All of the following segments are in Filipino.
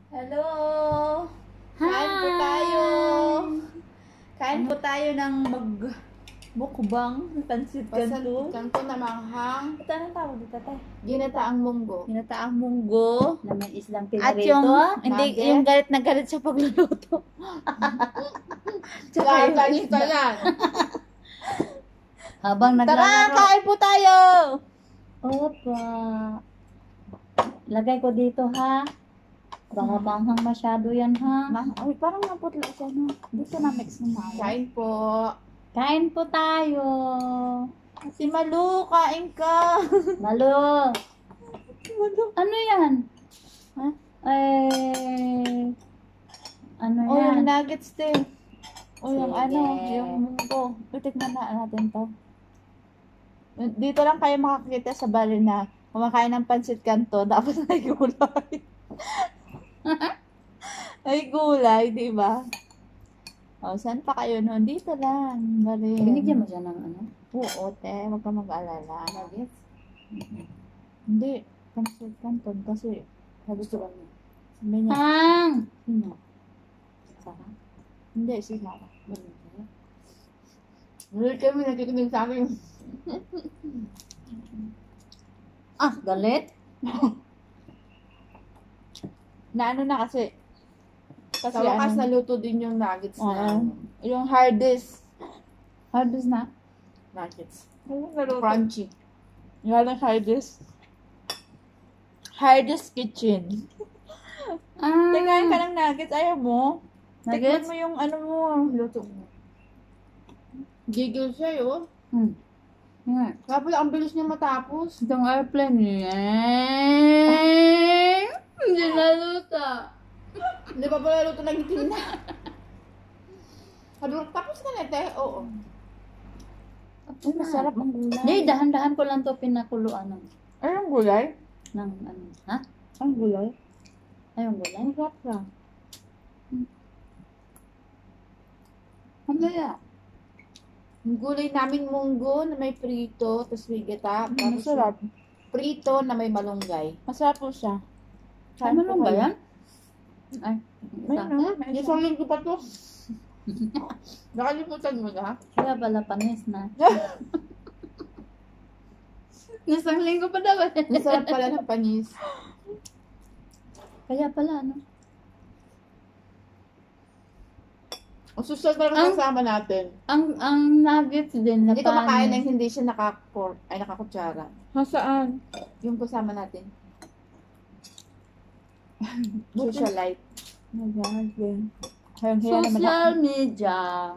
Hello! Hi! Kain po tayo! Kain po tayo ng mukbang pansit kanto. Kanto na manghang, Ito anong tawag dito, tay? ginataang munggo. Ginataang munggo. Na may islang At pinarito. yung, hindi, nugget. yung galit na galit sa pagluluto. Tsaka yung Kakain isda. ka yan. Habang Tara, naglalaro. kain po tayo! Opa. Lagay ko dito ha. Baka manghang masyado yan ha. Ay, parang naputla siya, no? Dito na mix na mayo. Kain po. Kain po tayo. Si Malu, kain ka! Malo. Malu. Ano yan? Ha? Ano O, yung yan? nuggets din. O, yung Sige. ano, yung munggo. Titignan na natin to. Dito lang kayo makakita sa Bali na kumakain ng pansit kanto, dapat may gulay. May gulay, di ba? O, saan pa kayo noon? Dito lang. Bali. Binigyan mo siya ng ano? Oo, te. Huwag ka mag-alala. Nuggets? Hindi. Pansit kanto. Kasi, Gusto ko niya. sabi niya, Hang! sino? Sarap. Hindi, si Mama. Hindi kami nakikinig sa akin. Ah, galit? Na ano na kasi. Kasi Sa wakas ano, naluto din yung nuggets na. yung hard disk. Hard disk na? Nuggets. Crunchy. Crunchy. Yung hard disk. Hard disk kitchen. Ah, Tingnan ka ng nuggets. Ayaw mo. Tikman nuggets? mo yung ano mo. Luto mo. Gigil siya yun. Nga. Kaya pala ang bilis niya matapos. Itong airplane niya. Hindi naluto. Hindi pa pala luto na gitin na. Sabi ko, tapos ka na, te. Oo. Ay, masarap ang gulay. Hindi, dahan-dahan ko lang to pinakuluan ng, Anong gulay? ano. Ha? Ang gulay? Ayong gulay? Ang sarap lang. Ang gaya. Yung gulay namin munggo na may prito, tapos may gata. Tapos Masarap. yung prito na may malunggay. Masarap po siya. Ay, malong ba yan? Ay, May isa. no? May isa. Isang linggo pa to. Nakalimutan mo na? Kaya pala panis na. Isang linggo pa daw. Masarap pala ng panis. Kaya pala, ano? Ang susunod pa lang kasama natin. Ang nuggets din na Hindi ko makain panis. ng hindi siya nakakutsara. Saan? Yung kasama natin. Socialite. Nag-garden. Hayang-haya naman ako. Social media.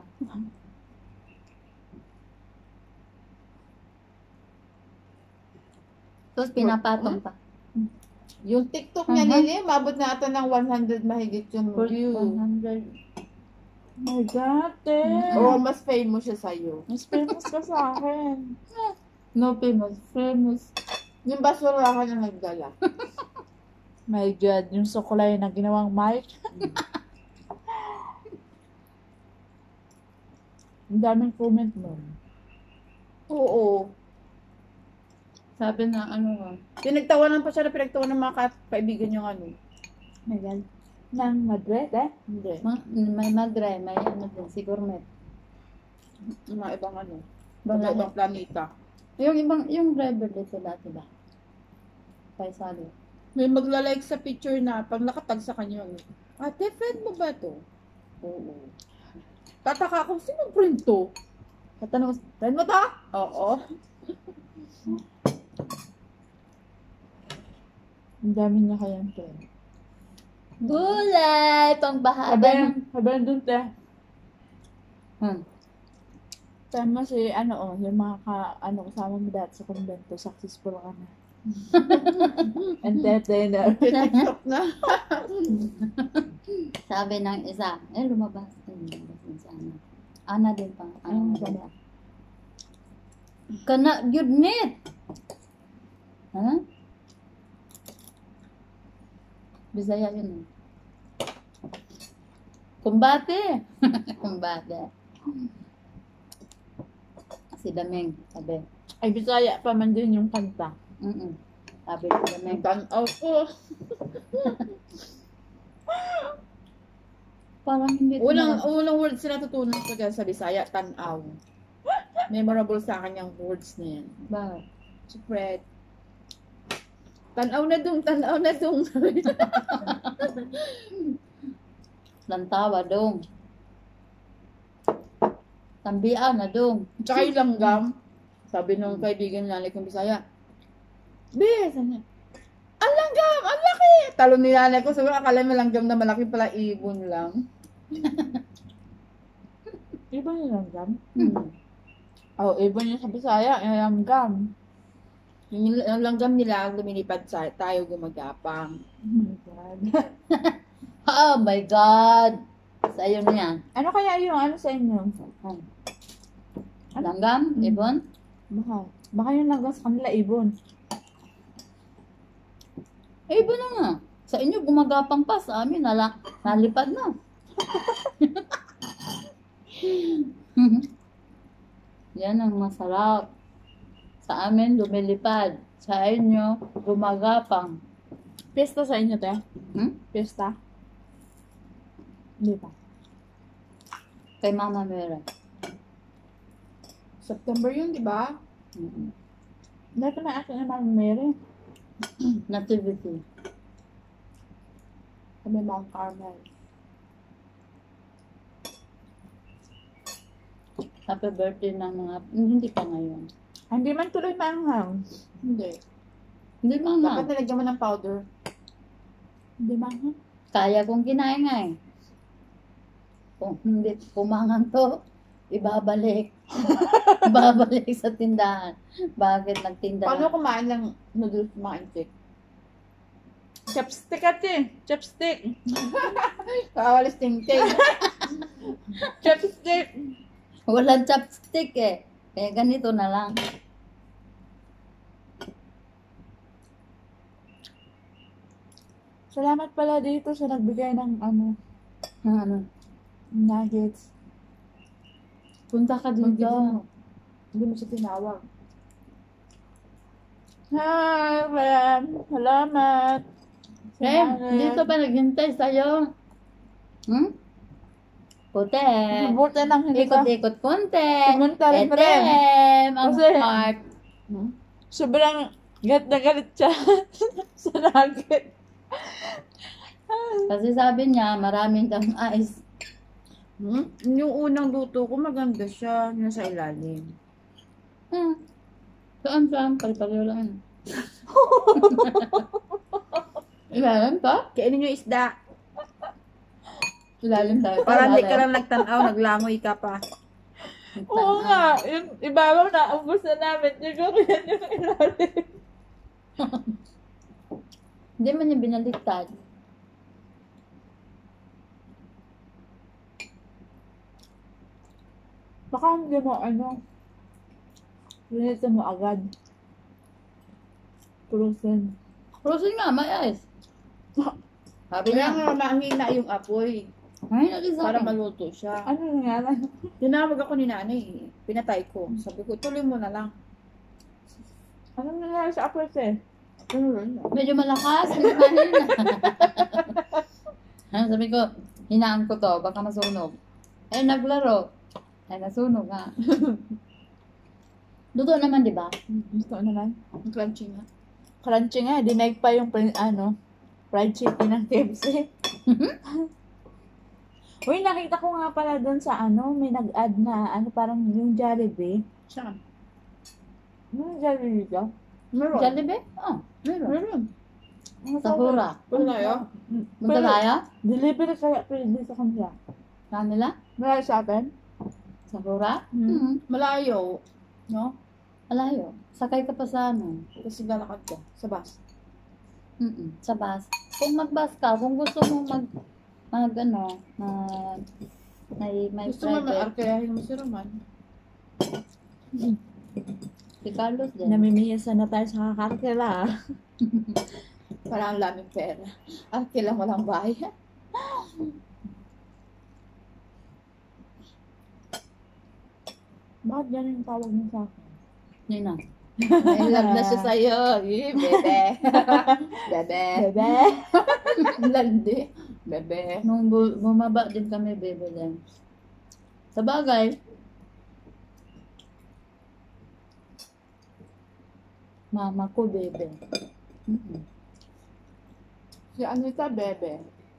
Tapos pinapatong pa. Yung TikTok niya nila, mabot na ata ng 100 mahigit yung view. 100. My God, eh. Oo, mas famous siya sa'yo. Mas famous ka sa akin. No famous. Famous. Yung basurahan na nagdala. My God, yung sukulay na ginawang mic. Ang daming comment nun. Oo. Sabi na ano, Pinagtawanan pa siya na pinagtawanan ng mga kaibigan yung ano. My God. Nang Madrid, eh? Hindi. may madre, may ano din, siguro may. Yung mga ibang ano. Bang Ibang planeta. yung driver dito dati ba? Paisali. May magla-like sa picture na pag nakatag sa kanya. Ate, friend mo ba to? Oo. Tataka ako, sino friend to? Tatanong ko, friend mo to? Oo. Ang dami niya kayang friend. Gulay! Pangbahaba ng... Sabi dun, te. Tama si, yung mga kasama mo dati sa konbento, successful ka na. Entertainer. TikTok na. Sabi ng isa, lumabas. Lumabas din si Ana. Ana din pang, Ayun, ano. Kana, yun net! Ha? Bisaya yun. Kumbate! Kumbate. Si Dameng, sabi. Ay, Bisaya pa man din yung kanta. Sabi ko na may Tanaw ko. Parang hindi ko Unang words na natutunan ko dyan sa Bisaya, tanaw. Memorable sa akin yung words na yan. Bakit? Si Fred. Tanaw na dong, tanaw na dong. Lantawa dong. Tambian na dong. Tsaka yung langgam. Sabi nung kaibigan nanay kong Bisaya, Be, sabi niya, ang langgam, ang laki! Talo ni nanay ko, sabi ko, akala mo langgam na malaki pala, ibon lang. Ibon yung langgam? Hmm. Oh, ibon yung sa Bisaya, yung langgam. Yung langgam nila, lumilipad sa tayo gumagapang. Oh my God. Oh my God! Sa iyo na yan. Ano kaya yung ano sa inyo? Langgam? Ibon? Baka yung langgam sa kanila ibon. Ibon na nga. Sa inyo gumagapang pa. Sa amin nalipad na. Yan ang masarap. Sa amin lumilipad. Sa inyo gumagapang. Pista sa inyo, te? Hmm? Pista? Hindi pa. Kay Mama meron. September yun, di ba? Hindi ko na akin na Mama Mary. Nativity. Kami Mount Carmel. Happy birthday ng mga... Hindi pa ngayon. Hindi man tuloy maanghang. Hindi. Hindi Dapat mga. nalagyan mo ng powder. Hindi maanghang. Kaya kong kinain nga eh. Kung hindi pumangang to, ibabalik. Babalik sa tindahan. Bakit nagtinda? Paano kumain ng noodles mga antik? Chopstick ate. Chopstick. Kawalis ting-ting. Chopstick. Walang chopstick eh. Kaya ganito na lang. Salamat pala dito sa nagbigay ng Ano? nuggets. Punta ka dito. Hindi mo siya tinawag. Hi, friend. Salamat. Rem, dito pa naghintay sa'yo. Puti. Buti nang hindi ka Ikot-ikot konti. pumunta rin, friend. Etem, ang Kasi- heart. Sobrang galit na galit siya sa nugget. Kasi sabi niya, maraming kang ice. Yung unang luto ko, maganda siya. Yung sa ilalim. Saan? Pari-pari lang. Ilalim pa? Kainin yung isda. Ilalim tayo. Para hindi ka lang nagtanaw, naglangoy ka pa. Oo nga, yung ibabaw na, ubos na namin. Yung ganyan yung ilalim. Hindi man niya binaliktad. Baka hindi mo pinito mo agad. Prusin. Frozen nga, may ice. Sabi Kaya niya, nga mahina yung apoy. ay, naging sa Para akin. maluto siya. Ano nangyari? Tinawag ako ni nanay. Pinatay ko. Sabi ko, tuloy mo na lang. Ano nangyari sa apres eh? Ano rin? Medyo malakas, medyo mahina. Sabi ko, hinaan ko to, baka masunog. Eh, naglaro. Ay, nasunog nga. Luto naman, di ba? Gusto ko naman. Ang crunchy nga. Crunchy nga, dinaig pa yung fried chicken ng KFC. Uy, nakita ko nga pala doon sa may nag-add na, parang yung Jollibee. Saan? Ano yung Jollibee ka? Meron. Jollibee? Oh, meron. Meron. Sa Hura. Wala tayo? Punta tayo? Delivery kaya pwede sa kanila. Kanila? Malayo sa atin? Sa Hura? Malayo. No? Malayo. Sakay ka pa sa Kasi lalakad ka sa bus. Sa bus. Kung mag-bus ka, kung gusto mo may Gusto mo private. mag-arkayahin mo si Roman. Si Carlos din. Namimiyasan na tayo sa kakarkela. Para ang laming pera. Arkela mo lang bayan. Bakit yan yung tawag mo sa akin? Nina. I love na siya sa'yo. Eh, bebe. Bebe. Bebe! Landi. Bebe. Nung bumaba din kami, bebe din. Sa bagay, mama ko, bebe. Mm-mm. Si Anita, bebe.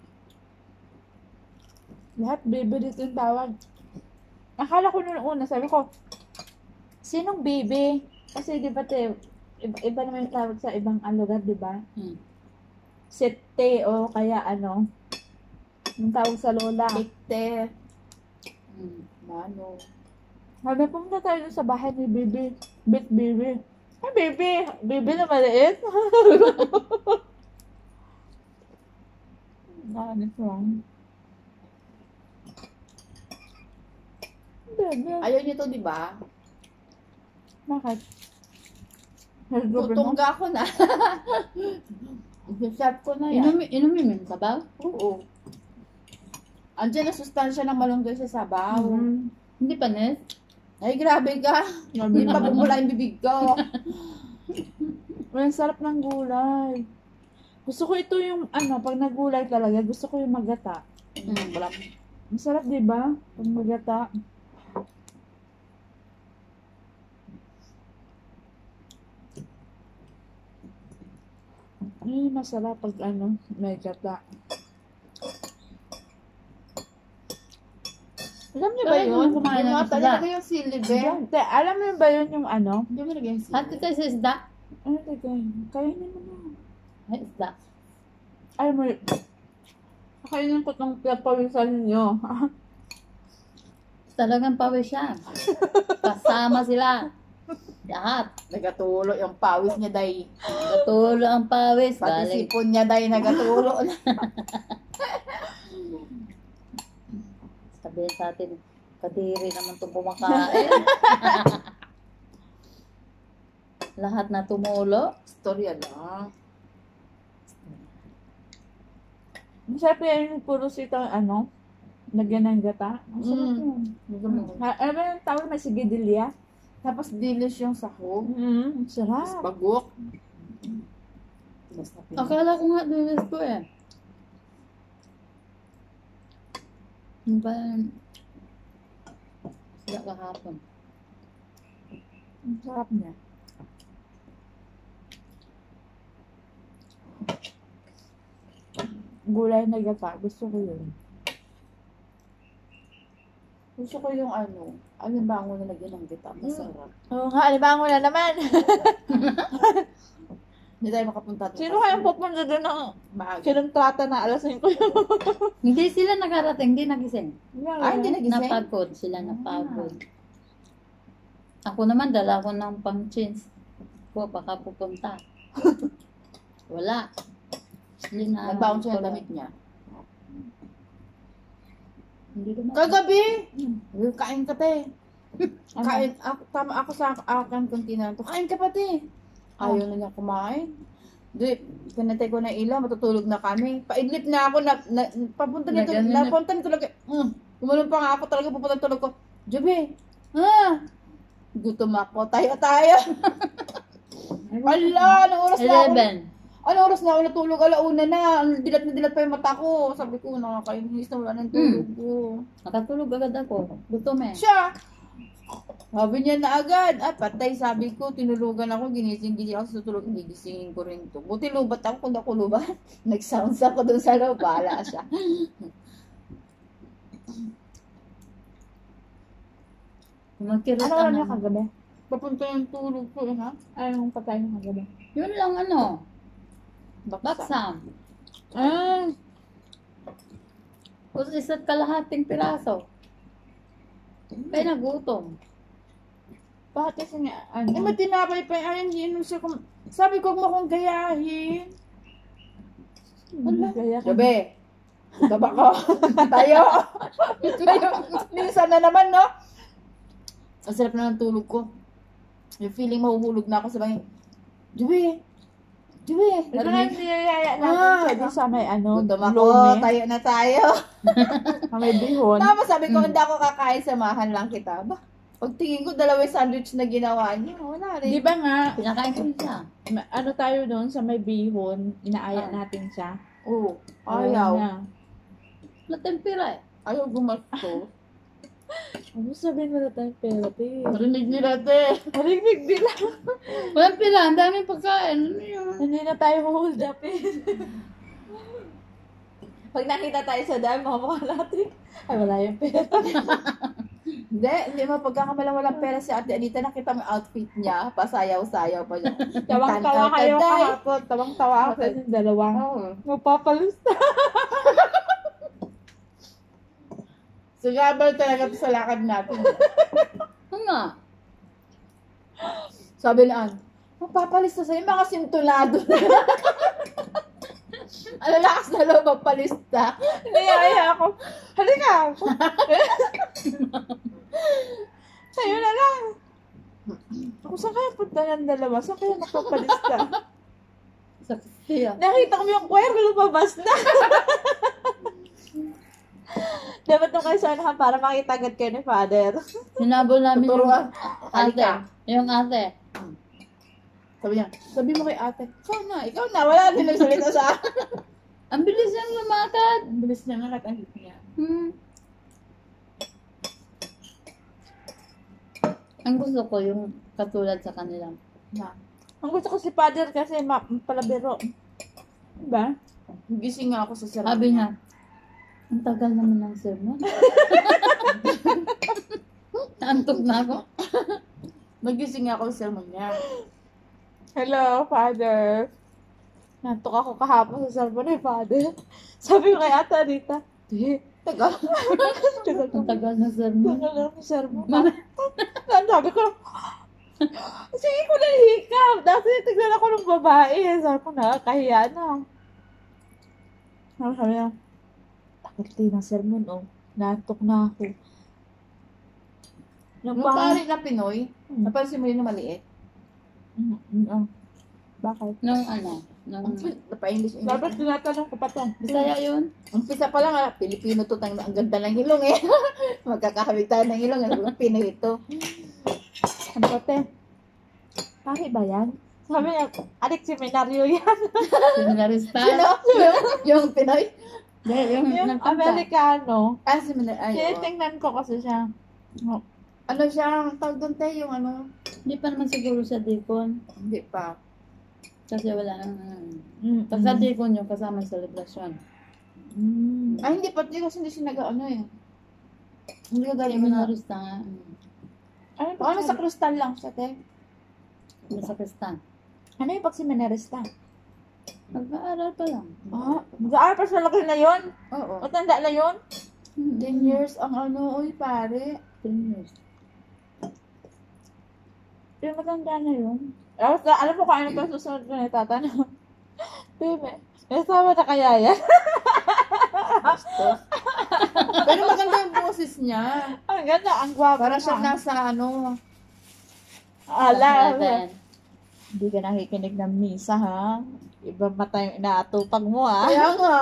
Lahat bebe dito yung tawag. Akala ko noon una, sabi ko, sinong bebe? Kasi di ba iba naman yung tawag sa ibang lugar, di ba? Mm. Sete o kaya ano, yung tawag sa lola. Tikte. Mm. Mano. Sabi, pumunta tayo dun sa bahay ni Bibi. Bibi. Ay, Bibi! Bibi na maliit. Nakanis lang. Bibi. Ayaw niyo to, di ba? Bakit? Health mo? Tutungga ko na. Shot ko na yan. Inumin mo sabaw? Oo. Andiyan na sustansya ng malunggay sa sabaw. Mm. Hindi panis? Ay, grabe ka. Hindi pa bumula yung bibig ko. Ang sarap ng gulay. Gusto ko ito yung, pag nagulay talaga, gusto ko yung magata. Wala. Masarap, di ba? Pag magata. Ay, masarap pag may gata. Alam niyo ba Bakit yun? naman kumain ng Yung mga isda? talaga yung silibe. Te, alam niyo ba yun yung Hindi mo lagyan yung Hati silibe. tayo sa isda? Ano tayo? Kainin mo na. Ay, isda. Ay, mo. Kainin ko itong pinagpawisan ninyo. Talagang pawis siya. Kasama sila. Lahat. Nagatulo yung pawis niya, day. Natulo ang pawis. Pati Galing. sipon niya, day, nagatulo. Sabihin sa atin, kadiri naman itong kumakain. Lahat na tumulo. Storya lang. Masarap yan yung puro sitang lagyan ng gata. Ang sarap yun. Alam mo yung tawag may sigidilya? Tapos dilis yung sahog. Ang Tapos sarap. bagok. Basta Akala ko nga dilis ko eh. Ano ba? Sila kahapon. Ang sarap niya. Gulay na gata. Gusto ko yun. Gusto ko yung alimbango na lagyan ng gita. Masarap. Oo nga, alibango na naman. Hindi tayo makapunta doon. Sino kayang pupunta doon ng Maaga. kinontrata na alas 5 yun? Hindi sila nakarating, hindi nagising. Ay, hindi nagising. Napagod sila, napagod. Ako naman, dala ko ng pang-chins. Ko, baka pupunta. Wala. Nagbaon siya ng damit niya. Hindi naman. Kagabi! Kain ka, te. Kain. Tama ako sa akin kantina. Kain ka pa, te. Ayaw na niya kumain. Di, pinatay ko na ilaw, matutulog na kami. Paidlip na ako, papunta nito, napunta nito talaga. Kumalun pa nga ako talaga, pupunta tulog ko. Jobe, gutom ako, tayo. Ala, anong oras na ako? 11. Anong oras na ako natulog? Alauna na, dilat na dilat pa yung mata ko. Sabi ko, nakakainis na wala ng tulog ko. Nakatulog agad ako. Gutom eh. Siya, sabi niya na agad, patay, sabi ko, tinulugan ako, ginising ako sa tulog, hindi gisingin ko rin to. Buti lubat ako, kung ako lubat, nag-sounds ako dun sa loob, bahala siya. Magkirot Ano oras niya kagabi? Papunta yung tulog ko, ha? Anong patay niya kagabi? Yun lang baksam. Kung isa't kalahating piraso. Kaya nagutom. Bakit kasi niya, May tinapay pa yung hindi siya sabi ko mo kong gayahin. Kaya Gabi, baba ko, tayo. Minsan na naman, no? Ang sarap na ng tulog ko. Yung feeling mahuhulog na ako sa bangin. Jubi! ito na yung niyayaya natin pwede sa may Gutom ako, lone, tayo na tayo. sa may bihon. Tapos sabi ko, hindi ako kakain, samahan lang kita. Ba? Pagtingin ko, dalawang sandwich na ginawa niya. Wala rin. Di ba nga, Pinakain ko siya. tayo doon sa may bihon, inaaya natin siya. Oo, Ayaw ayaw. niya. Natempera eh. Ayaw gumasto. Ano sabihin mo na tayong pera, te? Narinig nila, te. Marinig nila. Walang pila, ang daming pagkain. Ano yun? Hindi na tayo hold up eh. Pag nakita tayo sa dam, mukha natin. Ay, wala yung pera. Hindi mo pagkakamalang walang pera si Ate Anita, nakita mo yung outfit niya, pasayaw-sayaw pa niya. Tawang-tawa kayo Tay. kahapon. Tawang-tawa ako sa inyong dalawang. Oo. Mapapalusta. Sugabal talaga to sa lakad natin. Ano nga? Sabi na, magpapalista sa'yo, mga sintulado. Ang lakas na loob magpalista. Niyaya ako. Halika ako. Sa'yo na lang. Ako saan kaya punta ng dalawa? Saan kaya magpapalista? Sa kaya. Nakita ko yung choir, lumabas na. Dapat nung kayo sanahan para makita agad kayo ni Father. Sinabol namin yung Tuturuan. ate. Halika. Yung ate. Sabi niya, sabi mo kay ate, ikaw na, wala din nagsalita sa akin. Ang bilis niyang lumakad. Ang bilis niya nga ang niya. Ang gusto ko yung katulad sa kanila. Ang gusto ko si Father kasi palabiro. Diba? Gising nga ako sa sarap. Sabi niya, ang tagal naman ng sermon. Antok na ako. Nagising nga ako sa sermon niya. Hello, Father. Nantok ako kahapon sa sermon ni Father. Sabi ko kay Ate Anita, Tagal. tagal Ang tagal ng sermon. tagal lang ng sermon. Sabi ko, sige ko na hikap. Dati tignan ako ng babae. Sabi ko na, kahiya na. Sabi niya, tagal tayo ng sermon, oh. Nantok na ako. Nung pare na Pinoy, Hmm. napansin mo yun na maliit. Bakit? Nung ano, nung Napa-English. Dapat tinatanong ko pa to. Bisaya yun. Umpisa pa lang, Pilipino to, ang ganda ng ilong eh. Magkakahawig tayo ng ilong, Pinoy ito. Ano ba, te? Pare ba yan? Sabi niya, adik seminaryo yan. Seminarista. Sino? Yung Pinoy? Yung Yung nagkanta. Amerikano. Seminar, ay, oo. Tinitingnan ko kasi siya. Oh. Ano siya, ang tawag doon tayo, yung ano, Hindi pa naman siguro sa Deacon. hindi pa. Kasi wala nang Mm. Pag sa Deacon yung kasama sa celebration. Mm. Ay, hindi pa, kasi hindi siya nag-ano eh. Hindi ka galing mo na. Seminarista nga. Ano yung Baka nasa pag kristal lang siya, te. Sa Kristan. ano yung pag seminarista? Mag-aaral pa lang. Ah, mag-aaral pa sa laki na yun? Oo. O tanda na yun? 10 years ang ano, uy, pare. 10 years. Pero matanda na yun. Alam mo kung ano pa susunod ko na itatanong. Bebe, may asawa na kaya yan? Pero maganda yung boses niya. Ang ganda, ang gwapo. Para siyang na. nasa ano. Ala, Heaven. hindi ka nakikinig ng misa, ha? Ibang mata yung inaatupag mo, ha? Kaya nga.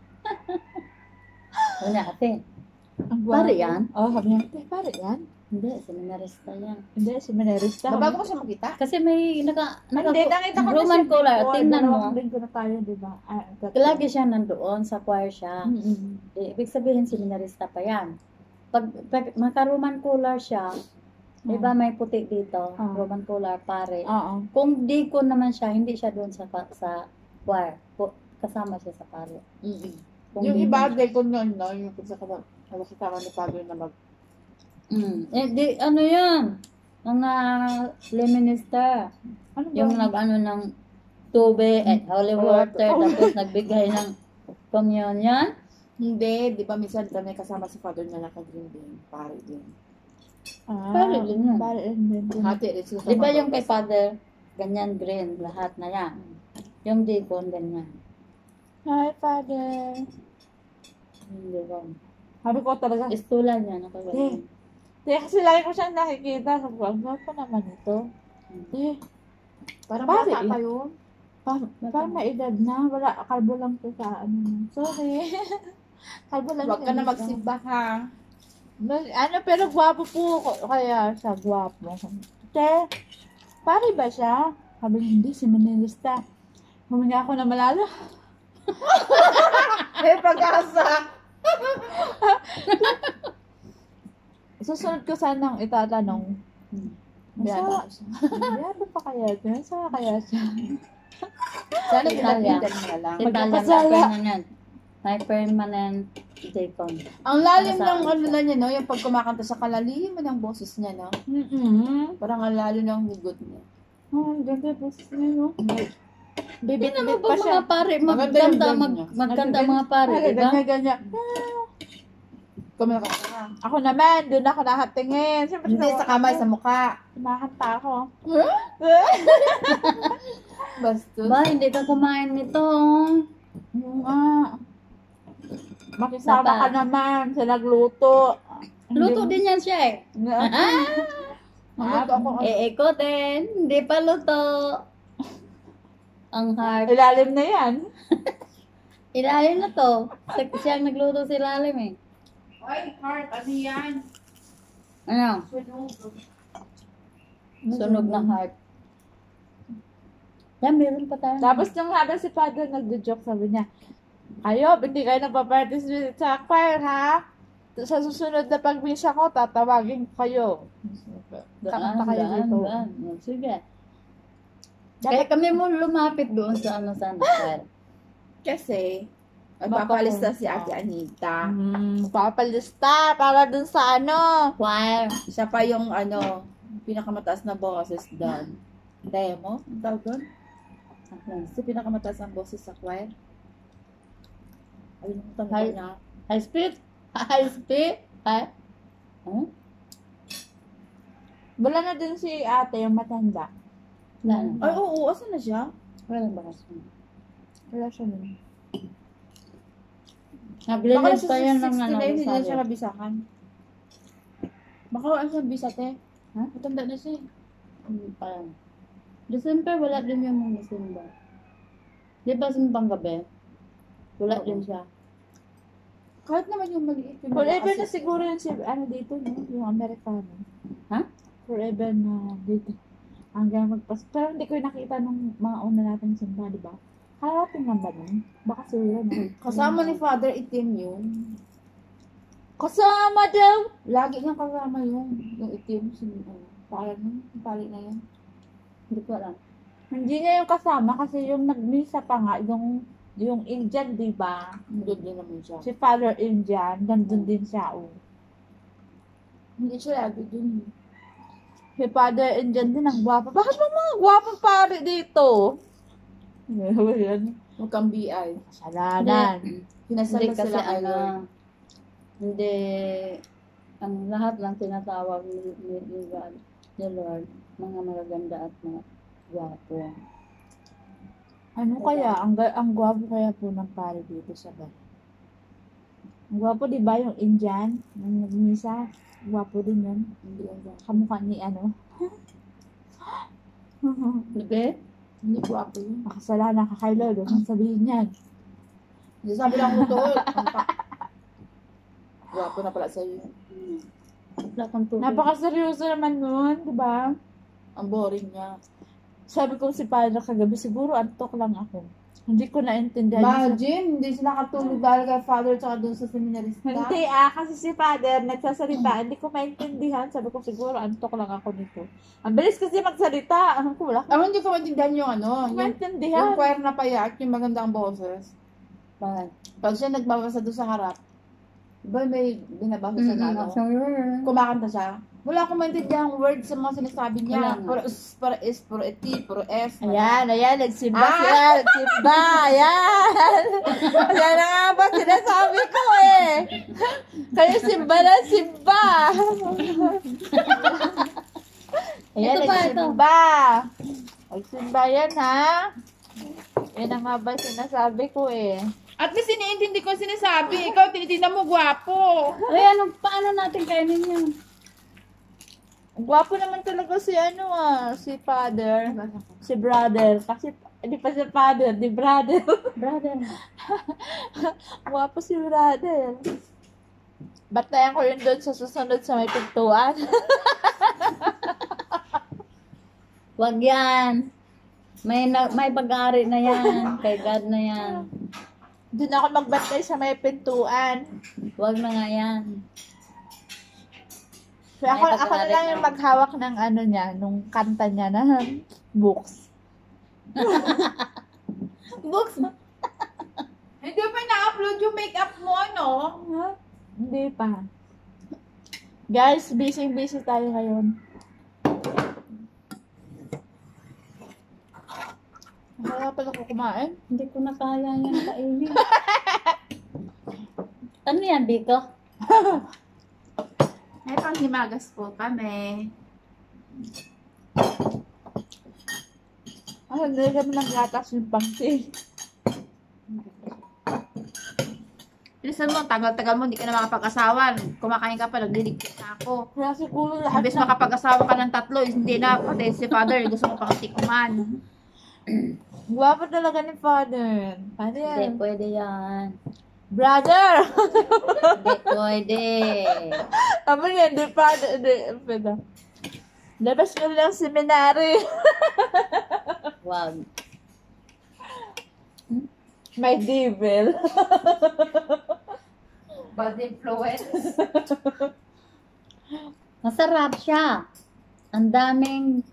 Wala ate. Ang gwapo. Pare yan? Oo, sabi niya, "Te, pare yan? Hindi, seminarista yan. Hindi, seminarista. Babago ko siya makita. Kasi may Hindi, nakita ko na Roman siya collar. before. Tingnan mo. Dalawang linggo na tayo, di ba? Lagi siya nandoon sa choir siya. Mm-mm. Ibig sabihin, seminarista pa yan. Pag maka-Roman collar siya, di ba may puti dito? Ah. Roman collar, pare. Oo. Kung deacon naman siya, hindi siya doon sa choir. Kasama siya sa pare. Kung Yung deacon iba, siya. day ko noon, no? Yung kasama ni Pablo na mag... Ano yan? Mga lay minister. Ano ba? Yung nag-ano ng tubig, holy water, tapos nagbigay ng communion. Hindi, di ba minsan kami kasama si Father na naka-green din. Pare din. Pare din yan. Pare din. Hati rin sila sa Di ba mga yung kay babas. Father, ganyan green, lahat na yan. Yung deacon, ganyan. Hi, Father. Yung deacon. Sabi ko talaga, Istula niya, nakaganyan. kasi lagi ko siyang nakikita. Sabi ko, ang gwapo naman ito. Parang Pare bata eh. pa yun. Parang may edad na. Wala, kalbo lang to sa ano. Sorry. Kalbo lang. Huwag ka na magsimba ha. Ano, pero gwapo po. Kaya siya gwapo. Te, pare ba siya? Sabi niya, hindi, seminarista. Huminga ako na malalo. May pag-asa. Susunod ko sanang itatanong. Biyado Nasa, ko siya. Biyado pa kaya siya? Saan kaya siya? Sana Italia. pinapitan mo na lang. Si Talia, Magkakasala. may permanent. May permanent J-con. Ang lalim Nasa- ng ano na niya, no? Yung pag kumakanta sa kalaliman ng boses niya, no? Parang ang lalo ng hugot niya. Oh, ang ganda po siya, no? Hindi Bibit naman pa ba siya. mga pare, Maganda yung magkanta, vlog niya. magkanta mga pare, Ay, di ba? ganyan. Kumakanta ka. Ako naman, doon ako nakatingin. Siyempre, Hindi sa kamay, sa mukha. Kumakanta ako. Bastos. Ba, hindi ka kumain nito. Makisama Dapat. ka naman sa nagluto. Luto din yan siya eh. Magluto ako. Eko din, hindi pa luto. Ang hard. Ilalim na yan. Ilalim na to. Siya ang nagluto sa ilalim eh. Ay, heart, ano yan? Ano? Sunog na heart. Yan, meron pa tayo. Tapos nung habang si Father nagjo-joke, sabi niya, kayo, hindi kayo nagpa-participate sa choir, ha? Sa susunod na pag-misa ko, tatawagin ko kayo. Kakanta kayo dito. daan. Sige. Kaya kami mo lumapit doon sa ano sa choir. Kasi, magpapalista si Ate Anita. Papalista para dun sa ano. Choir. Siya pa yung pinakamataas na boses doon. Demo? Ang tawag doon? Sa pinakamataas ang boses sa choir. Ayun ang tawag High- niya. High speed? High speed? High? Huh? Wala na din si ate, yung matanda. Wala na. Ay, oo, asan na siya? Wala ba kasi? Wala siya nun. Naglilid pa yan ng 69, ano. hindi na sabi. siya nabisakan. Baka wala siya bisate. Ha? Matanda na siya. Hindi pa yan. December, wala din yung mga December. Di ba simbang gabi? Wala Oo. din siya. Kahit naman yung maliit. Yung Forever na malakas. siguro yung si, ano dito, no? Yung Amerikano. Ha? Forever na dito. Hanggang magpas. Pero hindi ko yung nakita nung mga una natin simba, di ba? Harating lang ba nun? Baka sila, no? Kasama ni Father Itim yun. Kasama daw! Lagi niyang kasama yung itim. Pala nun. Yung pali na yun. Hindi ko alam. Hindi niya yung kasama kasi yung nagmisa pa nga, yung Indian, di ba? Doon din naman siya. Si Father Indian, nandun din siya, oh. Hindi siya lagi dun. Si Father Indian din, ang gwapo. Bakit mo mga gwapong pare dito? Yan. Huwag kang BI. Kasalanan. Pinasal Hindi na kasi sila ano, kayo. hindi, ang lahat lang tinatawag ni God, ni Lord, mga magaganda at mga gwapo. Ano kaya? Ang gwapo kaya po ng pare dito sa ba? Ang gwapo, di ba? Yung Indian, yung nagmisa. Gwapo din yun. Hindi ang gwapo. Kamukha ni ano. Diba? Hindi gwapo yun. Makasalanan ka kay Lord. Huwag mong sabihin yan. Hindi sabi lang ko to. Gwapo na pala sa'yo. Wala kang tubig. Napakaseryoso naman nun, di ba? Ang boring niya. Sabi ko si Padre kagabi, siguro antok lang ako. Hindi ko naintindihan. Imagine, hindi sila katulog dahil kay Father tsaka doon sa seminarista. Hindi kasi si Father nagsasalita, hindi ko maintindihan. Sabi ko siguro antok lang ako nito. Ang bilis kasi magsalita. Ano ko, wala ko Ako hindi ko maintindihan yung yung maintindihan. choir na payak, yung magandang boses. Bakit? Pag siya nagbabasa doon sa harap, diba may binabasa siya na ano? Mm-hmm. Kumakanta siya. Wala akong maintindihan ang words sa mga sinasabi niya. Wala nga. Puro S, puro S, puro T, puro S. Ayan, nagsimba siya. Nagsimba, ayan. Ayan na nga ba sinasabi ko eh. Kayo simba na simba. Ayan, Ito pa, ito. nagsimba. Nagsimba yan ha. Yan na nga ba sinasabi ko eh. At least iniintindi ko ang sinasabi. Ikaw, tinitingnan mo, gwapo. Ay, paano natin kainin yan? Gwapo naman talaga si si father, si brother. Kasi, di pa si father, di brother. Brother. Gwapo si brother. Batayan ko yun doon sa susunod sa may pintuan. Wag yan. May pag-ari na yan. Kay God na yan. Doon ako magbantay sa may pintuan. Huwag na nga yan. So, ako May na pagkakarit lang yung na. maghawak ng ano niya, nung kanta niya na books. Books. Hindi pa na-upload yung makeup mo, no? Ha? Hindi pa. Guys, busy tayo ngayon. Kaya pala ko kumain. Hindi ko na kaya yan kainin. Ano yan, Biko? May panghimagas po kami. Hindi kami ng gatas yung pangsi. Bilisan mo, tagal-tagal mo, hindi ka na makapag-asawan. Kumakain ka pa, nagdiligpit na ako. Kaya siguro lahat Imbes makapag-asawa ka ng 3, hindi na. Pati si father, gusto mo pang tikman. Guwapo talaga ni Father. Paano Hindi yan? pwede yan. Brother! Hindi pwede. Tama yan, di Father. Pwede. Labas ko lang seminary. Wag. My devil. Bad influence. Masarap siya. Ang daming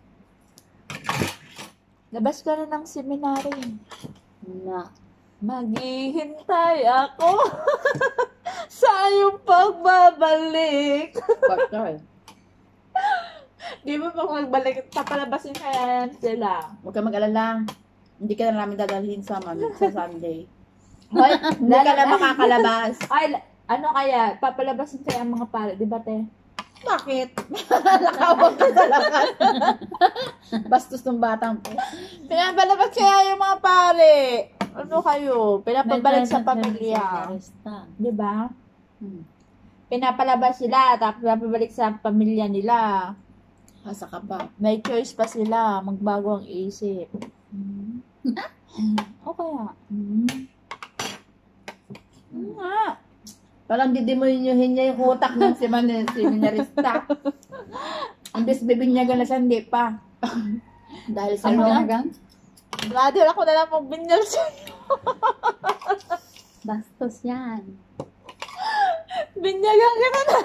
Labas ka na ng seminary. na. Maghihintay ako sa iyong pagbabalik. Partner. Di ba pag magbalik, papalabasin kaya yan sila. Huwag ka mag-alala. Hindi ka na namin dadalhin sa Sunday. Hoy, Hindi ka na makakalabas. Ay, ano kaya? Papalabasin kaya ang mga pare, di ba te? Bakit? Nakawag ka sa lakas. Bastos ng batang po. Pinapalabas kaya yung mga pare. Ano kayo? Pinapabalik sa pamilya. Di ba? Hmm. Pinapalabas sila, tapos pinapabalik sa pamilya nila. Asa ka pa. May choice pa sila, magbago ang isip. O kaya? Nga. Parang didimunyuhin niya yung utak ng seminarista. Imbes bibinyagan na siya, hindi pa. Dahil sa Ano ano? gang? Brother, ako na lang magbinyag sa'yo. Bastos yan. Binyagan ka na.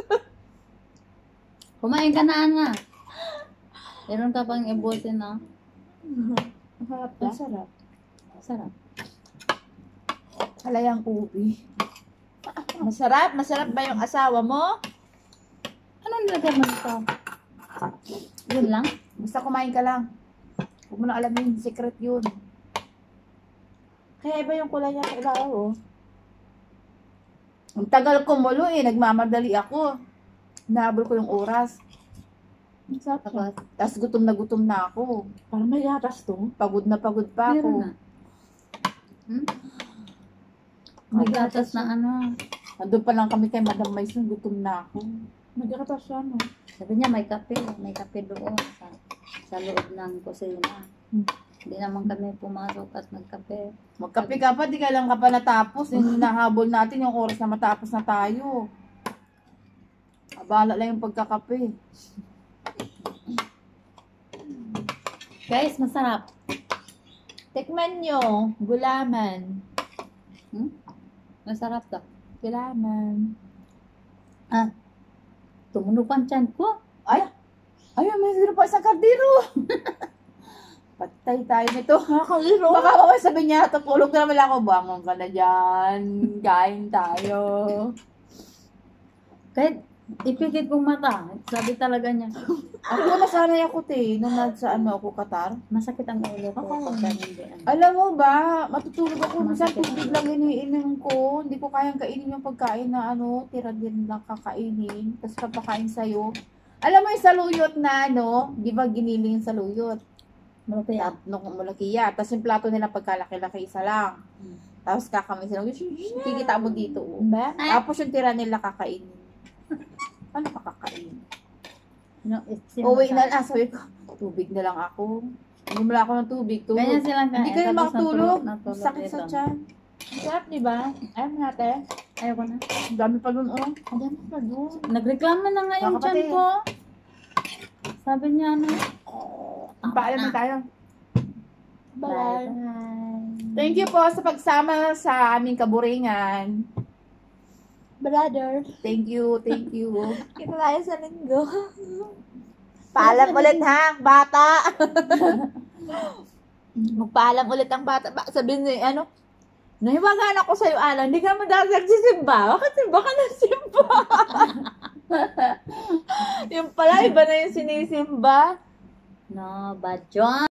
Kumain ka na, Ana. Meron ka pang ibutin, no? Masarap Ang sarap. Sarap. Halayang ubi. Masarap? Masarap ba yung asawa mo? Anong nilagay mo nito? Yun lang? Basta kumain ka lang. Huwag mo na alamin, secret yun. Kaya iba yung kulay niya sa ilaw, oh. Ang tagal ko nagmamadali ako. Nahabol ko yung oras. Masarap siya. Tapos gutom na ako. Parang may gatas to. Pagod na pagod pa Meron ako. na. Hmm? May gatas na ano. Nandun pa lang kami kay Madam Maison, gutom na ako. May gatas siya, no? Sabi niya may kape. May kape doon sa loob ng kusina. Hindi naman kami pumasok at nagkape. Magkape ka pa, di ka lang ka pa natapos. Hinahabol natin yung oras na matapos na tayo. Abala lang yung pagkakape. Guys, masarap. Tikman nyo. Gulaman. Hmm? Masarap to. Gulaman. Ah, tumunog pa ang tiyan ko. Ayun, may sino pa isang kardiro. Patay tayo nito. Nakakaliro. Baka mamaya sabi niya, tutulog na naman ako. Bangon ka na dyan. Kain tayo. Kahit ipikit kong mata. Sabi talaga niya. Ako nasanay ako, nung nasa ako, Qatar. Masakit ang ulo ko. Pagka hindi ano. Alam mo ba, matutulog ako. Minsan Masakit. tubig lang iniinom ko. Hindi ko kayang kainin yung pagkain na tira din lang kakainin. Tapos papakain sa'yo. Alam mo yung saluyot na di ba giniling yung saluyot? Malapaya. Mulakiya. Tapos yung plato nila pagkalaki-laki isa lang. Tapos kakamay sila. Kikita mo dito. Ba? Tapos yung tira nila kakainin. Ano pa kakainin? No, Uwi na lang. Sabi ko, tubig na lang ako. Bumula ako ng tubig. Tulog. Ganyan silang kain. Hindi ka na Tapos makatulog. natulog Sakit sa dito. tiyan. Masarap, di ba? Ayaw mo natin. Ayoko na. Ang dami pa dun, Ang dami pa doon. Nagreklamo na nga yung Baka tiyan pati. ko. Sabi niya ano. Paalam na tayo. Bye. Bye. Thank you po sa pagsama sa aming kaburingan. Brother. Thank you, thank you. Kita tayo sa linggo. Paalam ulit ha, bata. Magpaalam ulit ang bata. Sabihin niya, ano, nahiwagaan ako sa'yo, Alan, hindi ka mo dahil nagsisimba. Bakit simba ka ng simba? Yung pala, iba na yung sinisimba. No, but John.